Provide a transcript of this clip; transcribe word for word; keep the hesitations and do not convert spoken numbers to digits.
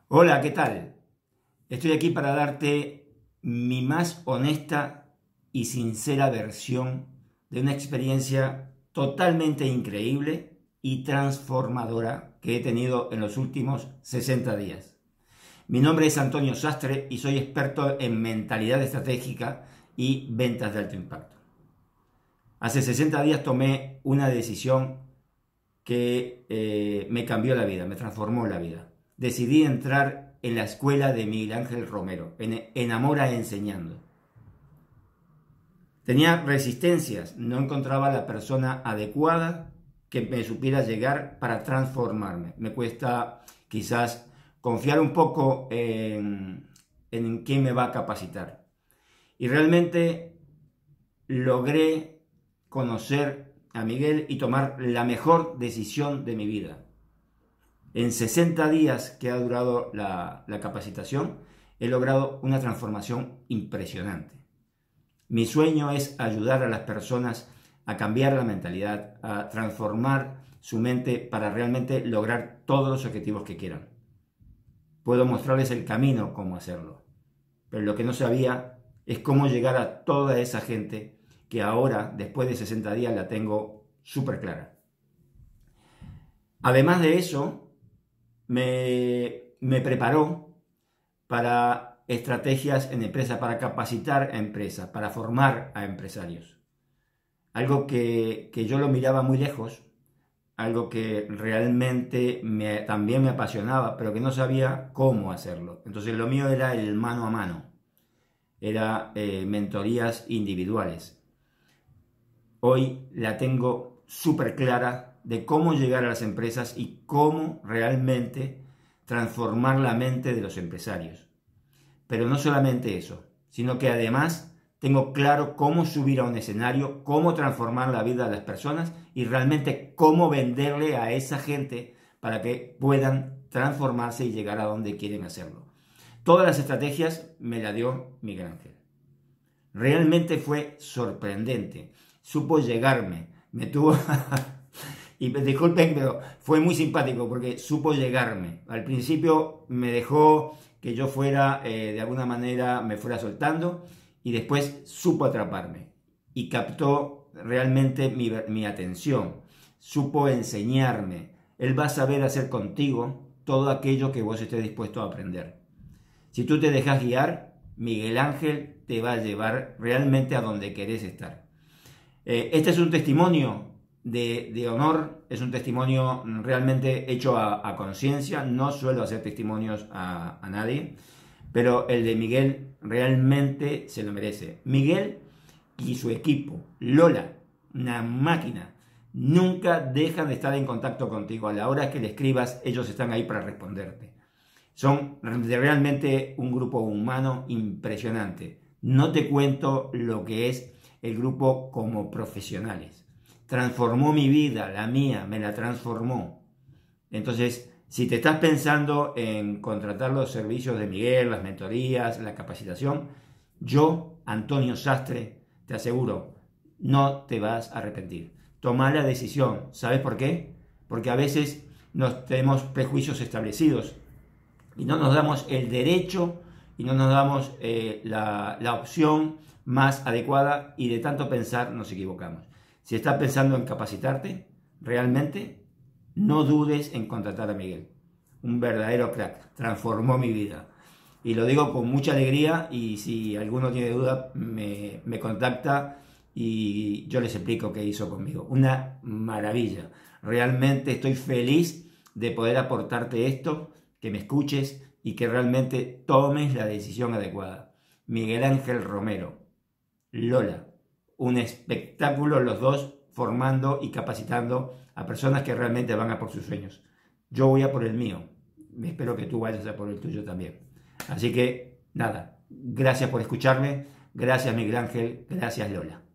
Hola, ¿qué tal? Estoy aquí para darte mi más honesta y sincera versión de una experiencia totalmente increíble y transformadora que he tenido en los últimos sesenta días. Mi nombre es Antonio Sastre y soy experto en mentalidad estratégica y ventas de alto impacto. Hace sesenta días tomé una decisión que eh, me cambió la vida, me transformó la vida. Decidí entrar en la escuela de Miguel Ángel Romero, en Enamora Enseñando. Tenía resistencias, no encontraba la persona adecuada que me supiera llegar para transformarme. Me cuesta quizás confiar un poco en, en quién me va a capacitar. Y realmente logré conocer a Miguel y tomar la mejor decisión de mi vida. En sesenta días que ha durado la, la capacitación, he logrado una transformación impresionante. Mi sueño es ayudar a las personas a cambiar la mentalidad, a transformar su mente para realmente lograr todos los objetivos que quieran. Puedo mostrarles el camino cómo hacerlo, pero lo que no sabía es cómo llegar a toda esa gente que ahora, después de sesenta días, la tengo súper clara. Además de eso, me, me preparó para estrategias en empresa, para capacitar a empresas, para formar a empresarios. Algo que, que yo lo miraba muy lejos, algo que realmente me, también me apasionaba, pero que no sabía cómo hacerlo. Entonces lo mío era el mano a mano, era eh, mentorías individuales. Hoy la tengo súper clara de cómo llegar a las empresas y cómo realmente transformar la mente de los empresarios. Pero no solamente eso, sino que además tengo claro cómo subir a un escenario, cómo transformar la vida de las personas y realmente cómo venderle a esa gente para que puedan transformarse y llegar a donde quieren hacerlo. Todas las estrategias me las dio Miguel Ángel. Realmente fue sorprendente. Supo llegarme. Me tuvo... y disculpen, pero fue muy simpático porque supo llegarme. Al principio me dejó que yo fuera, eh, de alguna manera, me fuera soltando y después supo atraparme y captó realmente mi, mi atención. Supo enseñarme. Él va a saber hacer contigo todo aquello que vos estés dispuesto a aprender. Si tú te dejas guiar, Miguel Ángel te va a llevar realmente a donde querés estar. Eh, este es un testimonio de, de honor, es un testimonio realmente hecho a, a conciencia. No suelo hacer testimonios a, a nadie, pero el de Miguel realmente se lo merece. Miguel y su equipo, Lola, una máquina, nunca dejan de estar en contacto contigo. A la hora que le escribas, ellos están ahí para responderte. Son realmente un grupo humano impresionante. No te cuento lo que es el grupo como profesionales. Transformó mi vida, la mía, me la transformó. Entonces, si te estás pensando en contratar los servicios de Miguel, las mentorías, la capacitación, yo, Antonio Sastre, te aseguro, no te vas a arrepentir. Toma la decisión. ¿Sabes por qué? Porque a veces nos tenemos prejuicios establecidos y no nos damos el derecho y no nos damos eh, la, la opción más adecuada y de tanto pensar nos equivocamos. Si estás pensando en capacitarte, realmente no dudes en contratar a Miguel. Un verdadero crack, transformó mi vida. Y lo digo con mucha alegría y si alguno tiene duda me, me contacta y yo les explico qué hizo conmigo. Una maravilla. Realmente estoy feliz de poder aportarte esto, que me escuches y que realmente tomes la decisión adecuada. Miguel Ángel Romero, Lola, un espectáculo los dos formando y capacitando a personas que realmente van a por sus sueños. Yo voy a por el mío. Espero que tú vayas a por el tuyo también. Así que, nada, gracias por escucharme. Gracias Miguel Ángel. Gracias Lola.